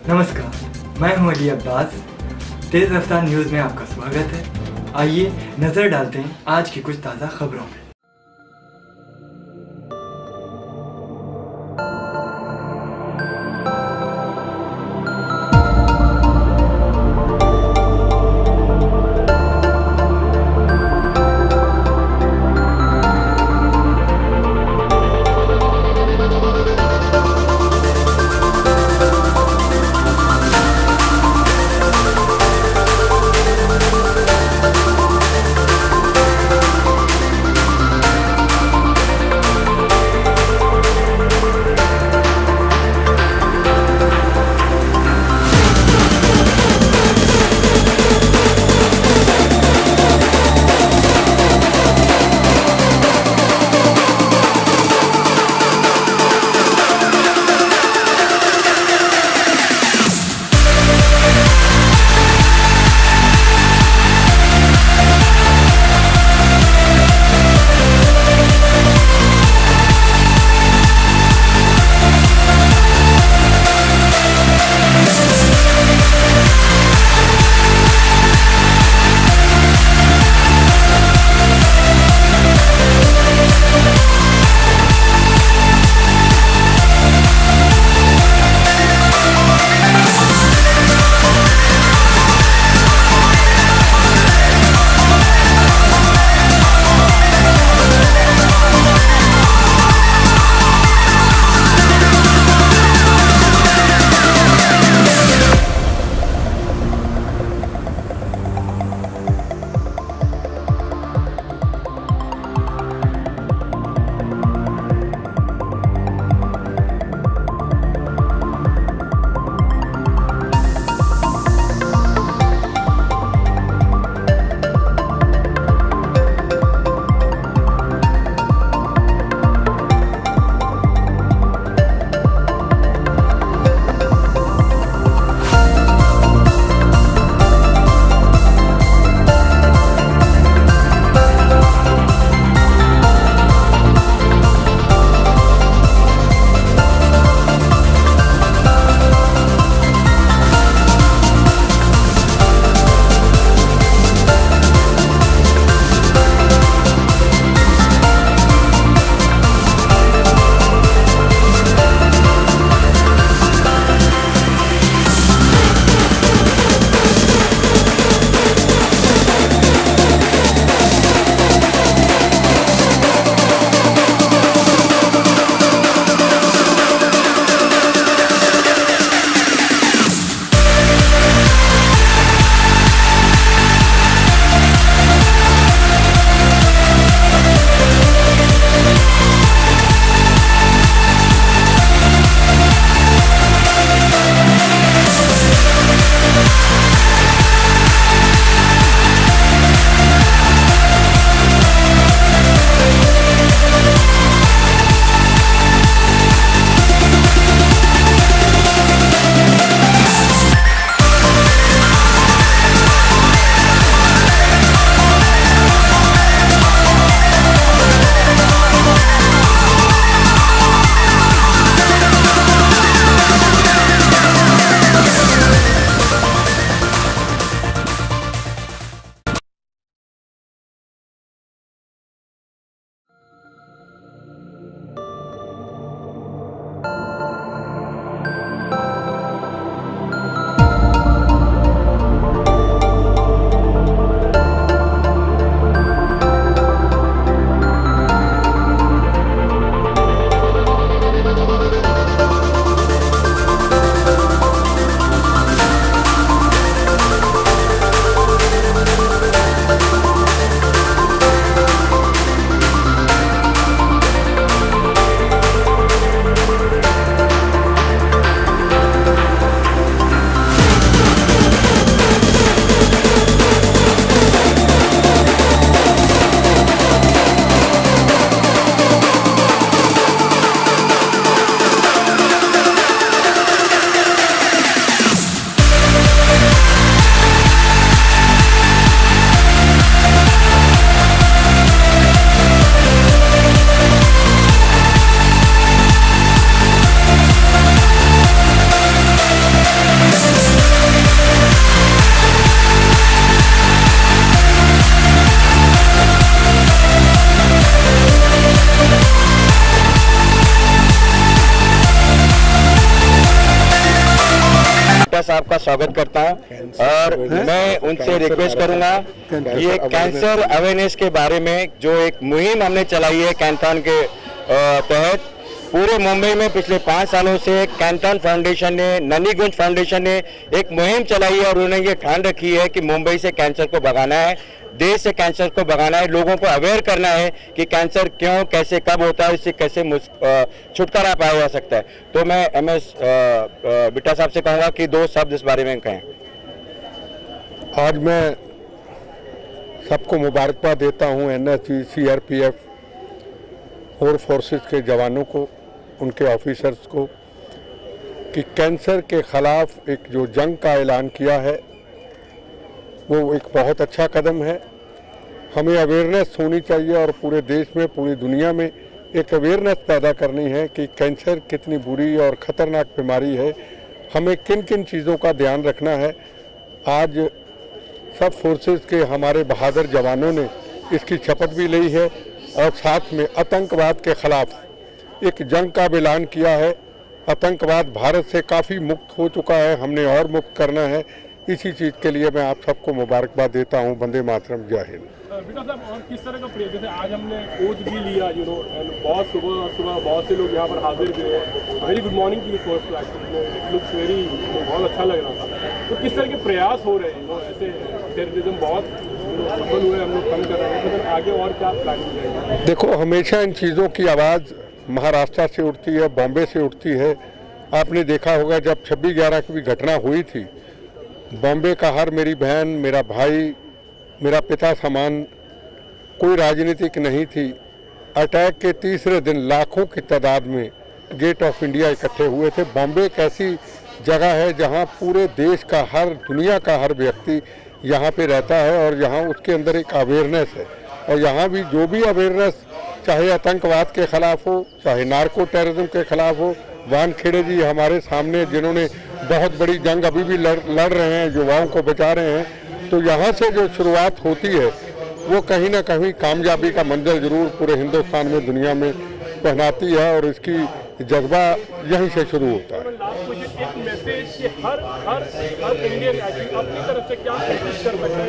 नमस्कार, मैं हूं अली अब्बास। तेज़ रफ्तार न्यूज़ में आपका स्वागत है। आइए नज़र डालते हैं आज की कुछ ताज़ा खबरों में। साहब का स्वागत करता हूं और मैं उनसे रिक्वेस्ट करूंगा कि ये कैंसर अवेयरनेस के बारे में जो एक मुहिम हमने चलाई है कैंथन के तहत, पूरे मुंबई में पिछले 5 सालों से कैंथन फाउंडेशन ने, नन्नीगुंज फाउंडेशन ने एक मुहिम चलाई है और उन्होंने ये ठान रखी है कि मुंबई से कैंसर को भगाना है, देश से कैंसर को भगाना है, लोगों को अवेयर करना है कि कैंसर क्यों, कैसे, कब होता है, इससे कैसे छुटकारा पाया जा सकता है। तो मैं MS बिट्टा साहब से कहूँगा कि 2 शब्द इस बारे में कहें। आज मैं सबको मुबारकबाद देता हूँ NSG, CRPF और फोर्सेस के जवानों को, उनके ऑफिसर्स को, कि कैंसर के ख़िलाफ़ एक जो जंग का ऐलान किया है वो एक बहुत अच्छा कदम है। हमें अवेयरनेस होनी चाहिए और पूरे देश में, पूरी दुनिया में एक अवेयरनेस पैदा करनी है कि कैंसर कितनी बुरी और ख़तरनाक बीमारी है, हमें किन किन चीज़ों का ध्यान रखना है। आज सब फोर्सेस के हमारे बहादुर जवानों ने इसकी शपथ भी ली है और साथ में आतंकवाद के ख़िलाफ़ एक जंग का ऐलान किया है। आतंकवाद भारत से काफ़ी मुक्त हो चुका है, हमने और मुक्त करना है। इसी चीज़ के लिए मैं आप सबको मुबारकबाद देता हूं। वंदे मातरम, जय हिंद। बेटा साहब, और किस तरह का प्रेयर, जैसे आज हमने ओथ भी लिया, बहुत सुबह बहुत से लोग यहाँ पर हाजिर हुए हैं। वेरी गुड मॉर्निंग की first class, it looks very, बहुत अच्छा लग रहा था। तो किस तरह के प्रयास हो रहे हैं, ऐसे टेररिज्म बहुत सफल हुए, हम लोग कम कर रहे हैं, तो आगे और क्या प्लानिंग रहेगी? देखो, हमेशा इन चीज़ों की आवाज़ महाराष्ट्र से उठती है, बॉम्बे से उठती है। आपने देखा होगा जब 26/11 की भी घटना हुई थी, बॉम्बे का हर मेरी बहन, मेरा भाई, मेरा पिता समान, कोई राजनीतिक नहीं थी। अटैक के तीसरे दिन लाखों की तादाद में गेट ऑफ इंडिया इकट्ठे हुए थे। बॉम्बे एक ऐसी जगह है जहां पूरे देश का, हर दुनिया का हर व्यक्ति यहाँ पे रहता है और यहाँ उसके अंदर एक अवेयरनेस है। और यहाँ भी जो भी अवेयरनेस, चाहे आतंकवाद के ख़िलाफ़ हो, चाहे नार्को टेररिज्म के ख़िलाफ़ हो, वानखेड़े जी हमारे सामने जिन्होंने बहुत बड़ी जंग अभी भी लड़ रहे हैं, युवाओं को बचा रहे हैं। तो यहाँ से जो शुरुआत होती है वो कहीं ना कहीं कामयाबी का मंजिल जरूर पूरे हिंदुस्तान में, दुनिया में पहनाती है और इसकी जज्बा यहीं से शुरू होता है। एक मैसेज कि हर इंडियन अपनी तरफ से क्या कोशिश कर सकते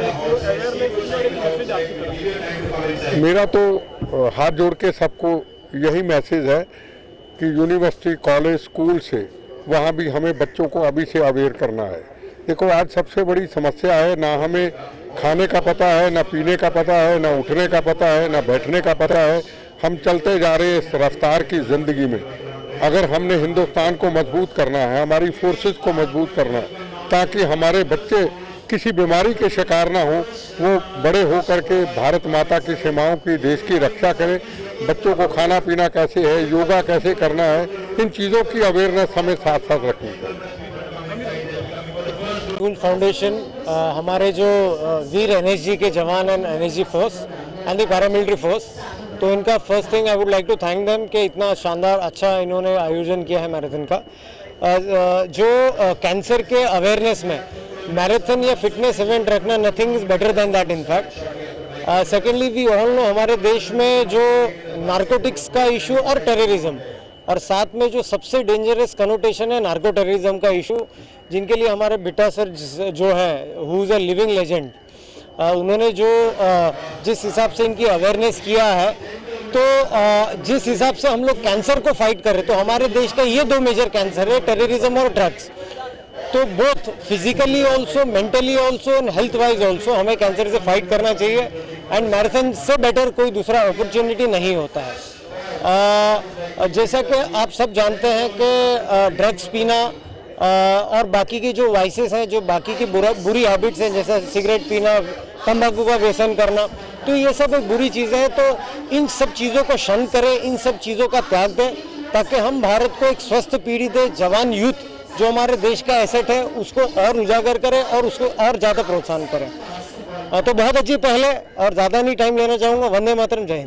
हैं? मेरा तो हाथ जोड़ के सबको यही मैसेज है कि यूनिवर्सिटी, कॉलेज, स्कूल से वहाँ भी हमें बच्चों को अभी से अवेयर करना है। देखो, आज सबसे बड़ी समस्या है, ना हमें खाने का पता है, ना पीने का पता है, ना उठने का पता है, ना बैठने का पता है। हम चलते जा रहे हैं इस रफ्तार की ज़िंदगी में। अगर हमने हिंदुस्तान को मजबूत करना है, हमारी फोर्सेस को मजबूत करना है, ताकि हमारे बच्चे किसी बीमारी के शिकार ना हो, वो बड़े हो करके भारत माता की सीमाओं की, देश की रक्षा करें। बच्चों को खाना पीना कैसे है, योगा कैसे करना है, इन चीज़ों की अवेयरनेस हमें साथ साथ रखनी चाहिए। फाउंडेशन हमारे जो वीर NSG के जवान हैं, NSG force and the paramilitary force, तो इनका first thing I would like to thank them कि इतना शानदार अच्छा इन्होंने आयोजन किया है मैराथन का। जो कैंसर के अवेयरनेस में मैराथन या फिटनेस इवेंट रखना, nothing is better than that in fact. Secondly, we all know हमारे देश में जो नारकोटिक्स का इशू और टेररिज्म, और साथ में जो सबसे डेंजरस कनोटेशन है नार्को टेररिज्म का इशू, जिनके लिए हमारे बिट्टा सर जो है, who is a living legend, उन्होंने जो जिस हिसाब से इनकी अवेयरनेस किया है, तो जिस हिसाब से हम लोग कैंसर को फाइट कर रहे, तो हमारे देश का ये 2 मेजर कैंसर है, टेररिज्म और ड्रग्स। तो both physically also, mentally also and health wise also हमें कैंसर से फाइट करना चाहिए। एंड मैराथन से बेटर कोई दूसरा अपॉर्चुनिटी नहीं होता है। जैसा कि आप सब जानते हैं कि ड्रग्स पीना और बाकी की जो वाइसेस हैं, जो बाकी की बुरी हैबिट्स हैं, जैसे सिगरेट पीना, तंबाकू का व्यसन करना, तो ये सब एक बुरी चीज़ें हैं। तो इन सब चीज़ों को शन करें, इन सब चीज़ों का त्याग दें, ताकि हम भारत को एक स्वस्थ पीढ़ी दें, जवान यूथ जो हमारे देश का एसेट है उसको और उजागर करें और उसको और ज़्यादा प्रोत्साहन करें। तो बहुत अच्छी पहले, और ज़्यादा नहीं टाइम लेना चाहूँगा। वंदे मातरम, जय हिंद।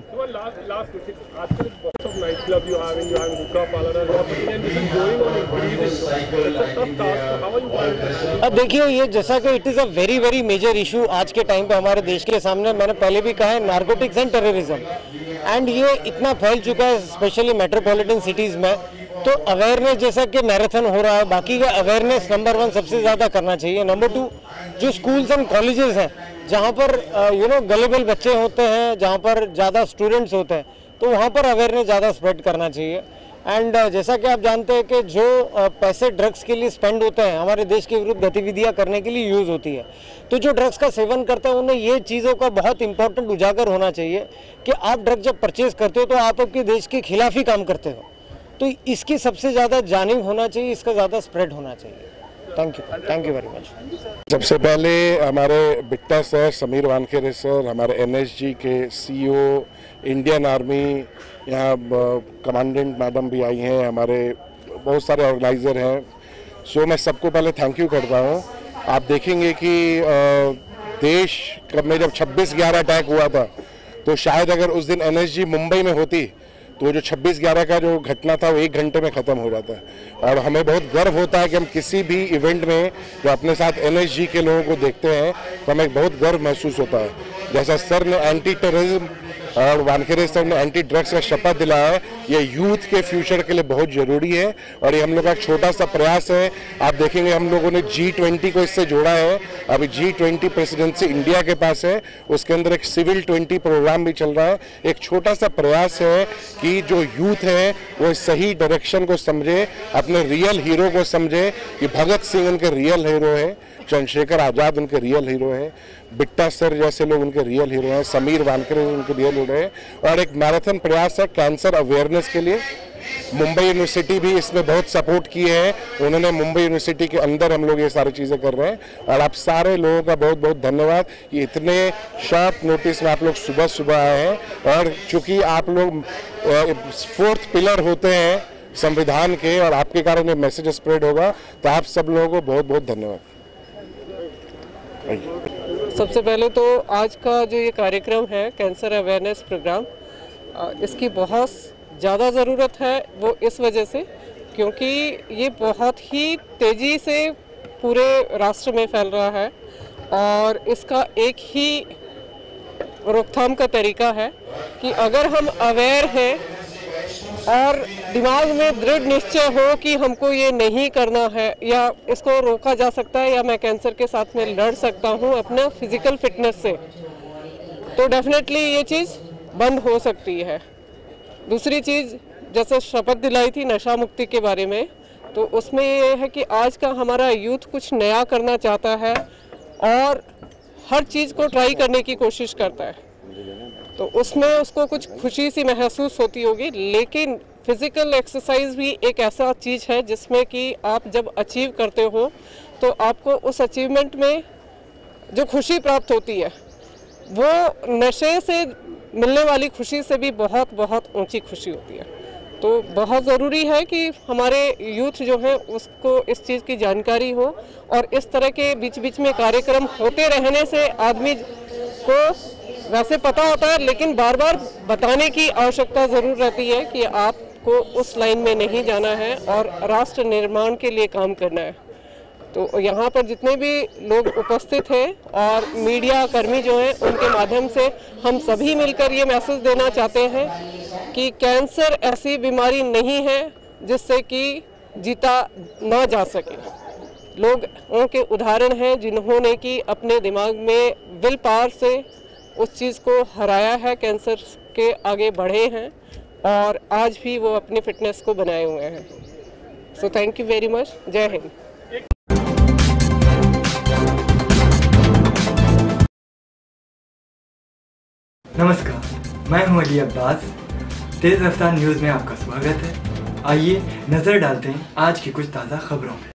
अब देखिए, ये जैसा कि it is a very very major issue आज के टाइम पे हमारे देश के सामने। मैंने पहले भी कहा है, नार्कोटिक्स एंड टेररिज्म, एंड ये इतना फैल चुका है स्पेशली मेट्रोपॉलिटन सिटीज़ में तो अवेयरनेस जैसा कि मैराथन हो रहा है, बाकी का अवेयरनेस नंबर 1 सबसे ज़्यादा करना चाहिए। नंबर 2 जो स्कूल्स एंड कॉलेजेस हैं जहाँ पर गलेबल बच्चे होते हैं, जहाँ पर ज़्यादा स्टूडेंट्स होते हैं, तो वहाँ पर अवेयरनेस ज़्यादा स्प्रेड करना चाहिए। एंड जैसा कि आप जानते हैं कि जो पैसे ड्रग्स के लिए स्पेंड होते हैं हमारे देश के विरुद्ध गतिविधियां करने के लिए यूज़ होती है, तो जो ड्रग्स का सेवन करते हैं उन्हें ये चीज़ों का बहुत इंपॉर्टेंट उजागर होना चाहिए कि आप ड्रग जब परचेज करते हो तो आप आपके देश के खिलाफ ही काम करते हो। तो इसकी सबसे ज़्यादा जानिब होना चाहिए, इसका ज़्यादा स्प्रेड होना चाहिए। Thank you very much. सबसे पहले हमारे बिट्टा सर, समीर वानखेड़े सर, हमारे NSG के CEO, इंडियन आर्मी, यहाँ कमांडेंट मैडम भी आई हैं, हमारे बहुत सारे ऑर्गेनाइज़र हैं। सो मैं सबको पहले थैंक यू करता हूँ। आप देखेंगे कि देश में जब 26/11 अटैक हुआ था तो शायद अगर उस दिन NSG मुंबई में होती तो जो 26/11 का जो घटना था वो 1 घंटे में ख़त्म हो जाता है। और हमें बहुत गर्व होता है कि हम किसी भी इवेंट में जो अपने साथ NSG के लोगों को देखते हैं तो हमें बहुत गर्व महसूस होता है। जैसा सर ने एंटी टेररिज्म और वानखेड़े सर ने एंटी ड्रग्स का शपथ दिलाया है, ये यूथ के फ्यूचर के लिए बहुत ज़रूरी है और ये हम लोग का छोटा सा प्रयास है। आप देखेंगे हम लोगों ने G20 को इससे जोड़ा है। अभी G20 प्रेसिडेंसी इंडिया के पास है, उसके अंदर एक सिविल 20 प्रोग्राम भी चल रहा है। एक छोटा सा प्रयास है कि जो यूथ है वो सही डायरेक्शन को समझे, अपने रियल हीरो को समझे कि भगत सिंह उनके रियल हीरो है, चंद्रशेखर आज़ाद उनके रियल हीरो हैं, बिट्टा सर जैसे लोग उनके रियल हीरो हैं, समीर वानखेड़े उनके रियल हीरो हैं। और एक मैराथन प्रयास है कैंसर अवेयरनेस के लिए। मुंबई यूनिवर्सिटी भी इसमें बहुत सपोर्ट की है, उन्होंने मुंबई यूनिवर्सिटी के अंदर हम लोग ये सारी चीज़ें कर रहे हैं। और आप सारे लोगों का बहुत बहुत धन्यवाद कि इतने शॉर्ट नोटिस में आप लोग सुबह सुबह आए हैं। और चूँकि आप लोग 4th पिलर होते हैं संविधान के और आपके कारण ये मैसेज स्प्रेड होगा, तो आप सब लोगों को बहुत बहुत धन्यवाद। सबसे पहले तो आज का जो ये कार्यक्रम है कैंसर अवेयरनेस प्रोग्राम, इसकी बहुत ज़्यादा ज़रूरत है। वो इस वजह से क्योंकि ये बहुत ही तेज़ी से पूरे राष्ट्र में फैल रहा है और इसका एक ही रोकथाम का तरीका है कि अगर हम अवेयर हैं और दिमाग में दृढ़ निश्चय हो कि हमको ये नहीं करना है या इसको रोका जा सकता है या मैं कैंसर के साथ में लड़ सकता हूँ अपना फिजिकल फिटनेस से, तो डेफिनेटली ये चीज़ बंद हो सकती है। दूसरी चीज़ जैसे शपथ दिलाई थी नशा मुक्ति के बारे में, तो उसमें ये है कि आज का हमारा यूथ कुछ नया करना चाहता है और हर चीज़ को ट्राई करने की कोशिश करता है, तो उसमें उसको कुछ खुशी सी महसूस होती होगी। लेकिन फिज़िकल एक्सरसाइज भी एक ऐसा चीज़ है जिसमें कि आप जब अचीव करते हो तो आपको उस अचीवमेंट में जो खुशी प्राप्त होती है वो नशे से मिलने वाली खुशी से भी बहुत बहुत ऊंची खुशी होती है। तो बहुत ज़रूरी है कि हमारे यूथ जो है उसको इस चीज़ की जानकारी हो और इस तरह के बीच बीच में कार्यक्रम होते रहने से आदमी को वैसे पता होता है लेकिन बार बार बताने की आवश्यकता ज़रूर रहती है कि आपको उस लाइन में नहीं जाना है और राष्ट्र निर्माण के लिए काम करना है। तो यहाँ पर जितने भी लोग उपस्थित हैं और मीडिया कर्मी जो हैं उनके माध्यम से हम सभी मिलकर ये मैसेज देना चाहते हैं कि कैंसर ऐसी बीमारी नहीं है जिससे कि जीता ना जा सके। लोगों के उदाहरण हैं जिन्होंने कि अपने दिमाग में विल पावर से उस चीज़ को हराया है, कैंसर के आगे बढ़े हैं और आज भी वो अपनी फिटनेस को बनाए हुए हैं। So thank you very much. जय हिंद। नमस्कार, मैं हूं अली अब्बास। तेज़ रफ्तार न्यूज़ में आपका स्वागत है। आइए नज़र डालते हैं आज की कुछ ताज़ा खबरों में।